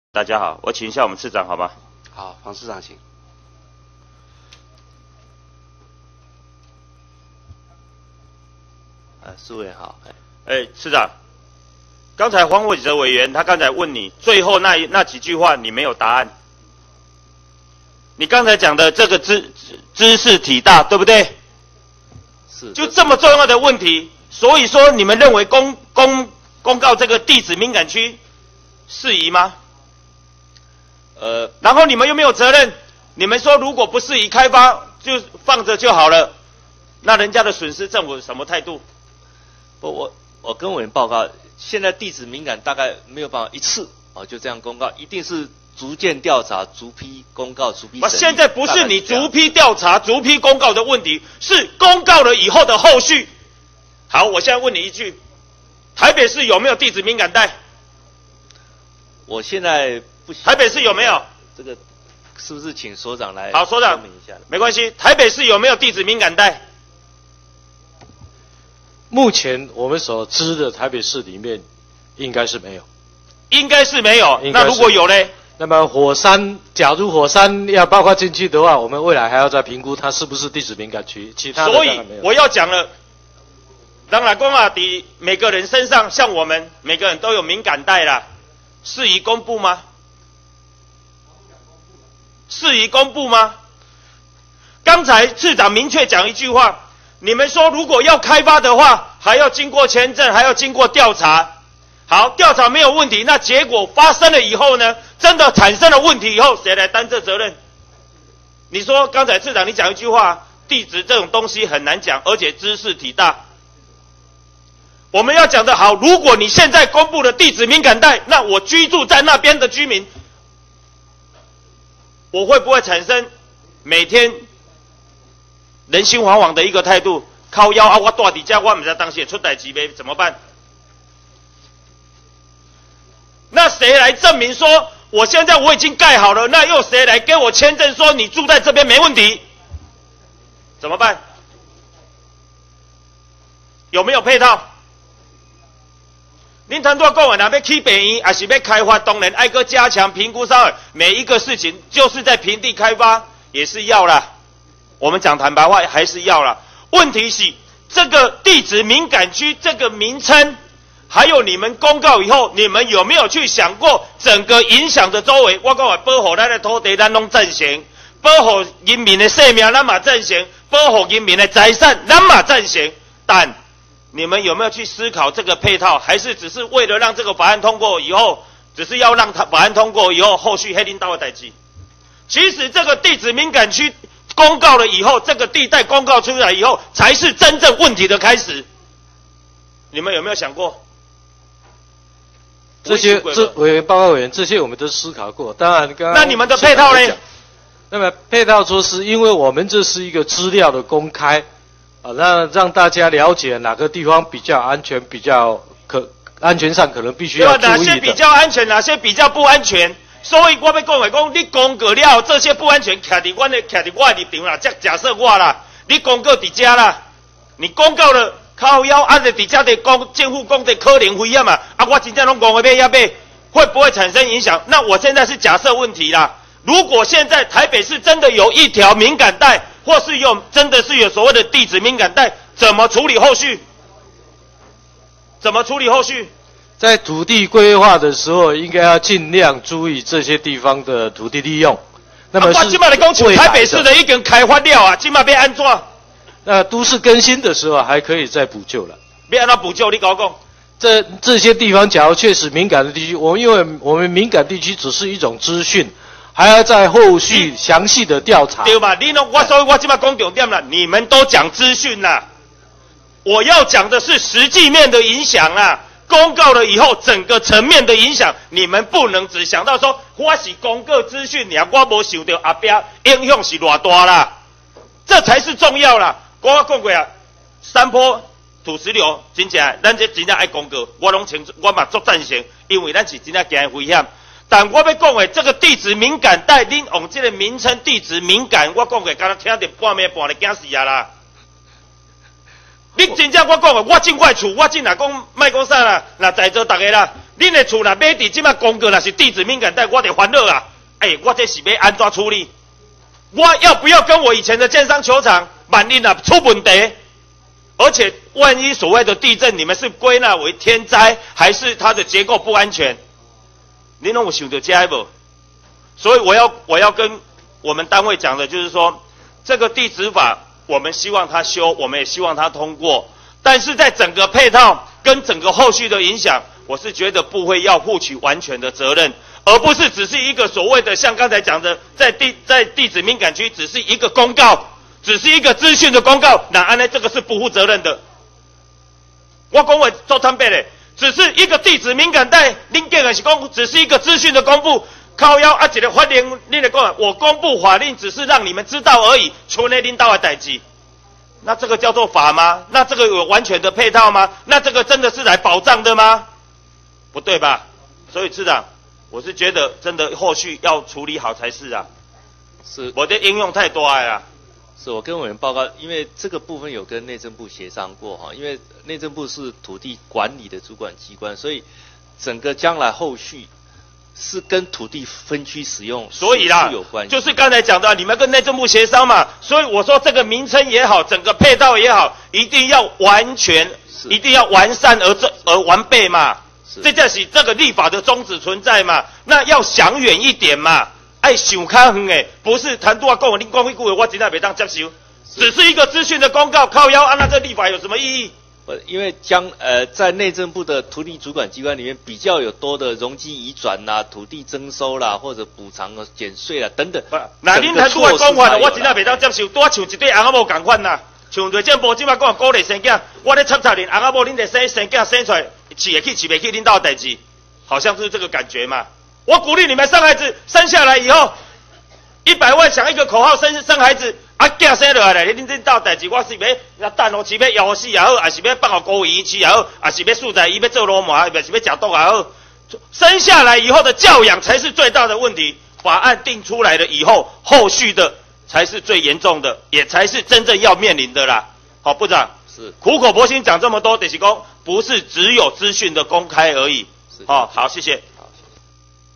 大家好，我请一下我们次长好吗？ 好，黄市长请。苏委好。 次长，刚才黄伟哲委员他刚才问你最后那几句话，你没有答案。你刚才讲的这个知识体大，对不对？ 是。 就这么重要的问题，所以说你们认为公告这个地址敏感区适宜吗？然后你们又没有责任，你们说如果不适宜开发，就放着就好了，那人家的损失政府什么态度？ 我跟委员报告，现在地址敏感大概没有办法一次就这样公告，一定是逐件调查、逐批公告、逐批审议。 现在不是你逐批调查、逐批公告的问题，是公告了以后的后续。好，我现在问你一句，台北市有没有地址敏感带？ 我现在不。 台北市有没有？ 这个是不是请所长来？ 好，所长说明一下。 没关系，台北市有没有地址敏感带？ 目前我们所知的台北市里面，应该是没有。 应该是没有。那如果有呢？ 那么假如火山要包括进去的话，我们未来还要再评估它是不是地质敏感区。其他的所以我要讲了，当然公啊，底每个人身上，像我们每个人都有敏感带啦，适宜公布吗？适宜公布吗？刚才次长明确讲一句话。你们说如果要开发的话，还要经过签证，还要经过调查。好，调查没有问题，那结果发生了以后呢？真的产生了问题以后，谁来担这责任？你说刚才次长你讲一句话，地质这种东西很难讲，而且知识体大。我们要讲的好，如果你现在公布了地质敏感带，那我居住在那边的居民，我会不会产生每天人心惶惶的一个态度？靠腰啊！我住在这，我不知道当时出代志没怎么办？那谁来证明说我现在我已经盖好了？那又谁来给我签证说你住在这边没问题？怎么办？有没有配套？您谈多讲的，要起病院，还是要开发？当然爱个加强评估上，每一个事情就是在平地开发也是要啦。我们讲坦白话还是要啦。问题是这个地质敏感区这个名称，还有你们公告以后，你们有没有去想过整个影响的周围？我讲保护咱的土地，咱拢赞成；保护人民的生命，咱嘛赞成；保护人民的财产，咱嘛赞成。但你们有没有去思考这个配套？还是只是为了让这个法案通过以后，只是要让法案通过以后，后续黑领导的代志？其实这个地质敏感区公告了以后，这个地带公告出来以后，才是真正问题的开始。你们有没有想过？ 委员报告委员，这些我们都思考过。当然，刚刚那你们的配套呢？ 那么配套措施，因为我们这是一个资料的公开让大家了解哪个地方比较安全，安全上可能必须要注意的。 哪些比较安全，哪些比较不安全？所以我要讲的讲，你公告了这些不安全，徛伫我的立场啦。假设我啦，你公告伫遮啦，你公告了靠腰，就伫遮的政府讲的可能危险嘛，我真正拢讲的要买，会不会产生影响？那我现在是假设问题啦。如果现在台北市真的有一条敏感带，或是真的是有所谓的地质敏感带，怎么处理后续？怎么处理后续？ 在土地规划的时候，应该要尽量注意这些地方的土地利用。那么我今麦来讲，台北市的已经开发了啊，今麦要安怎？ 都市更新的时候还可以再补救了。 要安怎补救？你跟我讲。 这些地方，假如确实敏感的地区，因为我们敏感地区只是一种资讯，还要在后续详细的调查。 对吧？所以我今麦讲重点了，你们都讲资讯啦，我要讲的是实际面的影响啦。公告了以后，整个层面的影响，你们不能只想到说我是公告资讯，我没想到后边影响是偌大啦，这才是重要啦。我讲过啊，山坡土石流真正，咱这真正爱公告，我嘛足赞成，因为咱是真正惊危险。但我要讲的这个地质敏感带，恁用这个名称地质敏感，我讲的刚才听着半暝半的惊死啊啦！你真正我讲的，我进我厝，我进来讲卖讲啥啦？那在座大家啦， 恁的厝若买伫即摆公告，若是地址敏感带，我得烦恼啊！我这是要安怎处理？我要不要跟我以前的建商球场，万一出问题？而且万一所谓的地震，你们是归纳为天灾，还是它的结构不安全？你拢有想到这无？所以我要跟我们单位讲的就是说，这个地质法我们希望它修，我们也希望它通过，但是在整个配套跟整个后续的影响，我是觉得部会要负起完全的责任，而不是只是一个所谓的像刚才讲的，在地质敏感区只是一个公告。只是一个资讯的公告，那安呢？这个是不负责任的。我讲话做坦白的，只是一个地址敏感带，恁竟然是讲只是一个资讯的公布，靠腰一个法令，恁来讲，我公布法令只是让你们知道而已，像恁领导的代志，那这个叫做法吗？那这个有完全的配套吗？那这个真的是来保障的吗？不对吧？所以市长，我是觉得真的后续要处理好才是啊。 是， 我的应用太多了啦。 是我跟委员报告，因为这个部分有跟内政部协商过哈，因为内政部是土地管理的主管机关，所以整个将来后续是跟土地分区使用所以啦有关系， 就是刚才讲的，你们跟内政部协商嘛，所以我说这个名称也好，整个配套也好，一定要完全，一定要完善而完备嘛，这就是这个立法的宗旨存在嘛，那要想远一点嘛。爱想较远诶，不是谈多讲，你讲一句话，我真的袂当接受。只是一个资讯的公告，靠腰，那这立法有什么意义？ 因为在内政部的土地主管机关里面，比较有多的容积移转啦、土地征收啦，或者补偿啊、减税啦等等。 那恁谈多讲法，我真的袂当接受，多像一对翁仔某共款啦。像内政部即摆讲鼓励生囝，我咧插恁翁仔某，恁得生囝生出来，饲会起饲袂起，恁兜代志，好像是这个感觉嘛。我鼓励你们生孩子，生下来以后，100万想一个口号生孩子，囝生落来，恁这道代志，我是要等哦，是要摇死也好，还是要放互孤儿饲也好，还是要素材伊要做罗马，还是要食毒也好，生下来以后的教养才是最大的问题。法案定出来了以后，后续的才是最严重的，也才是真正要面临的啦。好，部长是苦口婆心讲这么多，就是讲不是只有资讯的公开而已。好，谢谢。